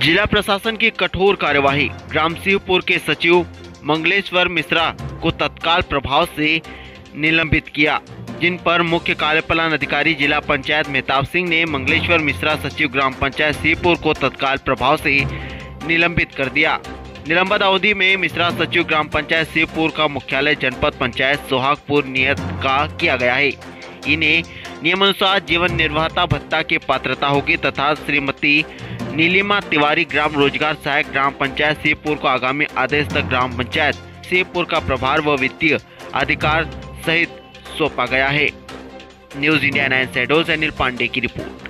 जिला प्रशासन की कठोर कार्यवाही। ग्राम शिवपुर के सचिव मंगलेश्वर मिश्रा को तत्काल प्रभाव से निलंबित किया, जिन पर मुख्य कार्यपालन अधिकारी जिला पंचायत मेहताब सिंह ने मंगलेश्वर मिश्रा सचिव ग्राम पंचायत शिवपुर को तत्काल प्रभाव से निलंबित कर दिया। निलंबन अवधि में मिश्रा सचिव ग्राम पंचायत शिवपुर का मुख्यालय जनपद पंचायत सोहागपुर नियत का किया गया है। इन्हें नियमानुसार जीवन निर्वाह भत्ता की पात्रता होगी तथा श्रीमती नीलिमा तिवारी ग्राम रोजगार सहायक ग्राम पंचायत शिवपुर को आगामी आदेश तक ग्राम पंचायत शिवपुर का प्रभार व वित्तीय अधिकार सहित सौंपा गया है। न्यूज़ इंडिया 9 से अनिल पांडे की रिपोर्ट।